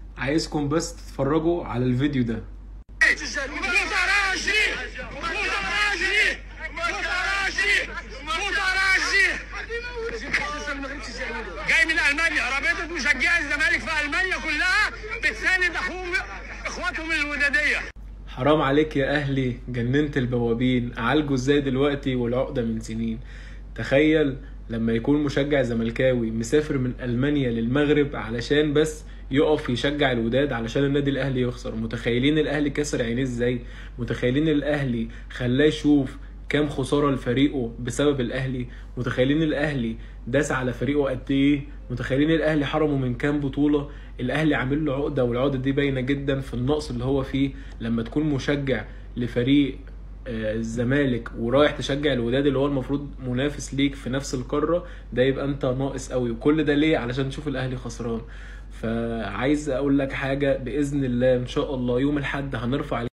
عايزكم بس تتفرجوا على الفيديو ده. جاي من المانيا، رابطه مشجعي الزمالك في المانيا كلها بتساند اخواتهم الوداديه. حرام عليك يا اهلي، جننت البوابين، اعالجوا ازاي دلوقتي والعقده من سنين؟ تخيل لما يكون مشجع زملكاوي مسافر من المانيا للمغرب علشان بس يقف يشجع الوداد علشان النادي الاهلي يخسر. متخيلين الاهلي كسر عينيه ازاي؟ متخيلين الاهلي خلاه يشوف كام خساره لفريقه بسبب الاهلي؟ متخيلين الاهلي داس على فريقه قد ايه؟ متخيلين الاهلي حرمه من كام بطوله؟ الاهلي عامل له عقده، والعقده دي باينه جدا في النقص اللي هو فيه. لما تكون مشجع لفريق الزمالك ورايح تشجع الوداد اللي هو المفروض منافس ليك في نفس القاره، ده يبقى انت ناقص قوي. وكل ده ليه؟ علشان تشوف الاهلي خسران. فعايز اقول لك حاجه، باذن الله ان شاء الله يوم الاحد هنرفع